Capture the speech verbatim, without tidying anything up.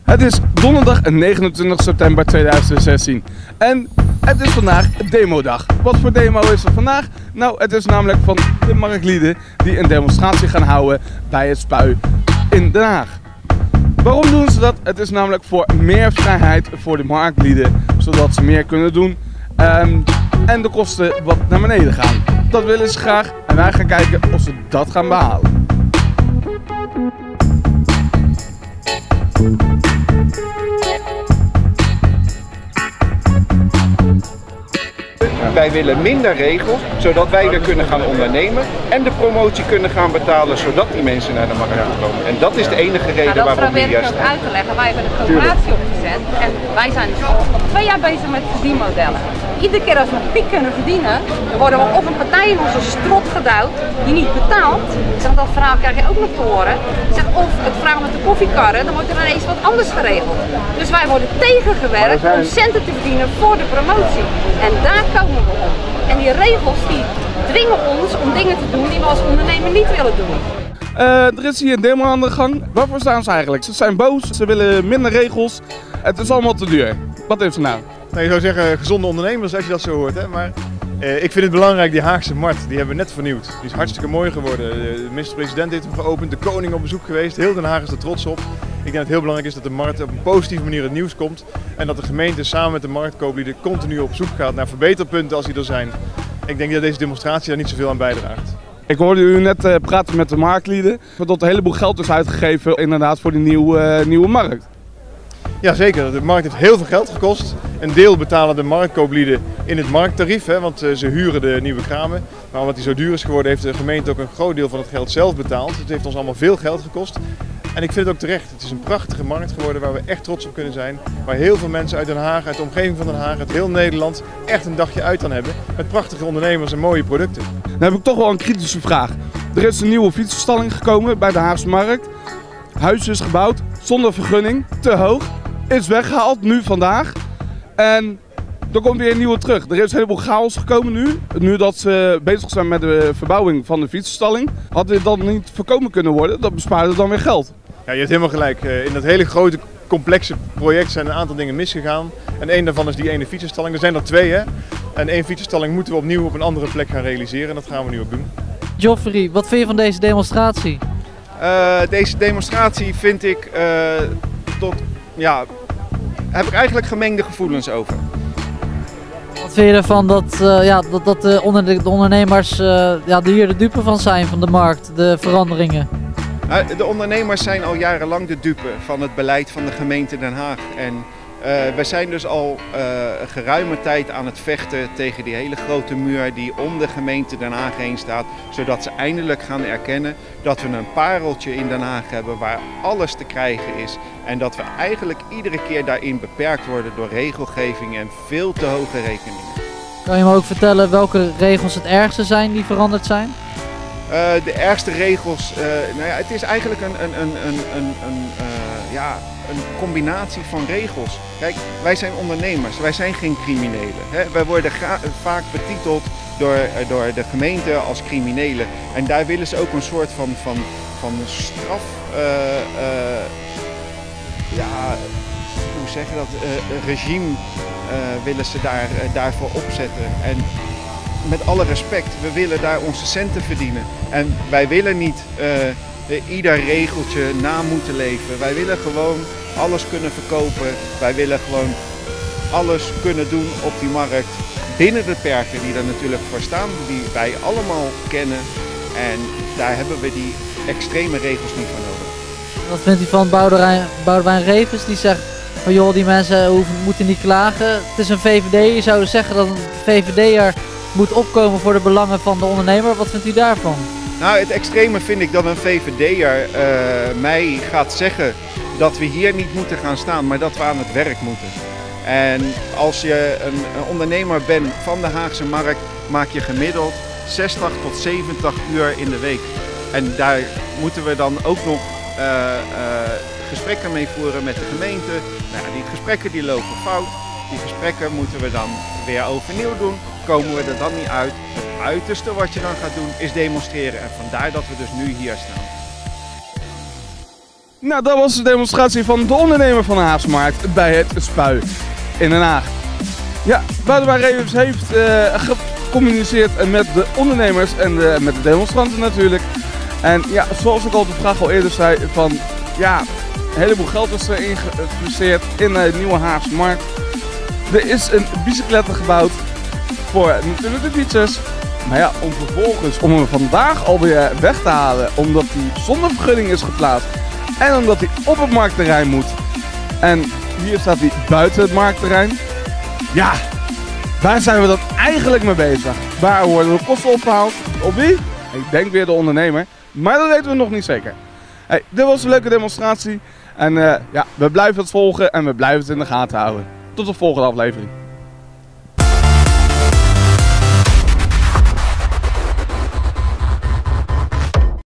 Het is donderdag negenentwintig september tweeduizend zestien en het is vandaag demodag. Wat voor demo is er vandaag? Nou, het is namelijk van de marktlieden die een demonstratie gaan houden bij het Spui in Den Haag. Waarom doen ze dat? Het is namelijk voor meer vrijheid voor de marktlieden, zodat ze meer kunnen doen um, en de kosten wat naar beneden gaan. Dat willen ze graag en wij gaan kijken of ze dat gaan behalen. Wij willen minder regels, zodat wij weer kunnen gaan ondernemen en de promotie kunnen gaan betalen, zodat die mensen naar de markt toe komen. En dat is de enige reden nou, waarom we hier staan. Dat probeer ik ook uit te leggen. Wij hebben een coöperatie opgezet en wij zijn dus al twee jaar bezig met verdienmodellen. Iedere keer als we een piek kunnen verdienen, dan worden we op een partij in onze strot gedouwd die niet betaalt. Ik zeg, dat verhaal krijg je ook nog te horen. Ik zeg, of het verhaal met de koffiekarren, dan wordt er ineens wat anders geregeld. Dus wij worden tegengewerkt om centen te verdienen voor de promotie. En daar komen we op. En die regels die dwingen ons om dingen te doen die we als ondernemer niet willen doen. Uh, er is hier een demo aan de gang. Waarvoor staan ze eigenlijk? Ze zijn boos, ze willen minder regels. Het is allemaal te duur. Wat heeft ze nou? Nou, je zou zeggen gezonde ondernemers als je dat zo hoort, hè? Maar eh, ik vind het belangrijk, die Haagse markt, die hebben we net vernieuwd. Die is hartstikke mooi geworden. De minister-president heeft hem geopend, de koning op bezoek geweest. Heel Den Haag is er trots op. Ik denk dat het heel belangrijk is dat de markt op een positieve manier het nieuws komt. En dat de gemeente samen met de marktkooplieden continu op zoek gaat naar verbeterpunten als die er zijn. Ik denk dat deze demonstratie daar niet zoveel aan bijdraagt. Ik hoorde u net uh, praten met de marktlieden. Dat er een heleboel geld is uitgegeven inderdaad voor die nieuwe, uh, nieuwe markt. Jazeker, de markt heeft heel veel geld gekost. Een deel betalen de marktkooplieden in het markttarief, hè, want uh, ze huren de nieuwe kramen. Maar omdat die zo duur is geworden heeft de gemeente ook een groot deel van het geld zelf betaald. Het heeft ons allemaal veel geld gekost. En ik vind het ook terecht. Het is een prachtige markt geworden waar we echt trots op kunnen zijn. Waar heel veel mensen uit Den Haag, uit de omgeving van Den Haag, uit heel Nederland echt een dagje uit aan hebben. Met prachtige ondernemers en mooie producten. Dan heb ik toch wel een kritische vraag. Er is een nieuwe fietsenstalling gekomen bij de Haagse markt. Huis is gebouwd zonder vergunning, te hoog. Is weggehaald nu vandaag. En er komt weer een nieuwe terug. Er is een heleboel chaos gekomen nu. Nu dat ze bezig zijn met de verbouwing van de fietsenstalling. Had dit dan niet voorkomen kunnen worden? Dat bespaarde dan weer geld. Ja, je hebt helemaal gelijk. In dat hele grote complexe project zijn een aantal dingen misgegaan. En één daarvan is die ene fietsenstalling. Er zijn er twee, hè. En één fietsenstalling moeten we opnieuw op een andere plek gaan realiseren. En dat gaan we nu ook doen. Joffrey, wat vind je van deze demonstratie? Uh, deze demonstratie vind ik uh, tot, ja, heb ik eigenlijk gemengde gevoelens over. Wat vind je ervan dat, uh, ja, dat, dat de, onder de, de ondernemers uh, ja, hier de dupe van zijn van de markt, de veranderingen? Uh, de ondernemers zijn al jarenlang de dupe van het beleid van de gemeente Den Haag. En uh, wij zijn dus al uh, geruime tijd aan het vechten tegen die hele grote muur die om de gemeente Den Haag heen staat. Zodat ze eindelijk gaan erkennen dat we een pareltje in Den Haag hebben waar alles te krijgen is. En dat we eigenlijk iedere keer daarin beperkt worden door regelgeving en veel te hoge rekeningen. Kan je me ook vertellen welke regels het ergste zijn die veranderd zijn? Uh, de ergste regels, uh, nou ja, het is eigenlijk een, een, een, een, een, een, uh, ja, een combinatie van regels. Kijk, wij zijn ondernemers, wij zijn geen criminelen. Hè? Wij worden vaak betiteld door, uh, door de gemeente als criminelen. En daar willen ze ook een soort van, van, van straf, uh, uh, ja, hoe zeg je dat, uh, regime uh, willen ze daar, uh, daarvoor opzetten. En met alle respect, we willen daar onze centen verdienen. En wij willen niet uh, ieder regeltje na moeten leven. Wij willen gewoon alles kunnen verkopen. Wij willen gewoon alles kunnen doen op die markt. Binnen de perken die er natuurlijk voor staan, die wij allemaal kennen. En daar hebben we die extreme regels niet voor nodig. Wat vindt u van Boudewijn, Boudewijn Revens die zegt van joh, die mensen hoeven, moeten niet klagen. Het is een V V D, je zou zeggen dat een V V D'er moet opkomen voor de belangen van de ondernemer. Wat vindt u daarvan? Nou, het extreme vind ik dat een V V D'er uh, mij gaat zeggen dat we hier niet moeten gaan staan, maar dat we aan het werk moeten. En als je een, een ondernemer bent van de Haagse markt, maak je gemiddeld zestig tot zeventig uur in de week. En daar moeten we dan ook nog uh, uh, gesprekken mee voeren met de gemeente. Nou, die gesprekken die lopen fout. Die gesprekken moeten we dan weer overnieuw doen. Komen we er dan niet uit. Het uiterste wat je dan gaat doen is demonstreren. En vandaar dat we dus nu hier staan. Nou, dat was de demonstratie van de ondernemer van de Haafsmarkt bij het Spui in Den Haag. Ja, Boudewijn Revers heeft uh, gecommuniceerd met de ondernemers en de, met de demonstranten natuurlijk. En ja, zoals ik al de vraag al eerder zei, van ja, een heleboel geld is er geïnvesteerd in de nieuwe Haafsmarkt. Er is een bicyclette gebouwd voor natuurlijk de fietsers. Maar ja, om vervolgens, om hem vandaag alweer weg te halen, omdat hij zonder vergunning is geplaatst. En omdat hij op het marktterrein moet. En hier staat hij buiten het marktterrein. Ja, waar zijn we dan eigenlijk mee bezig? Waar worden de kosten opgehaald? Op wie? Ik denk weer de ondernemer. Maar dat weten we nog niet zeker. Hey, dit was een leuke demonstratie. En uh, ja, we blijven het volgen en we blijven het in de gaten houden. Tot de volgende aflevering.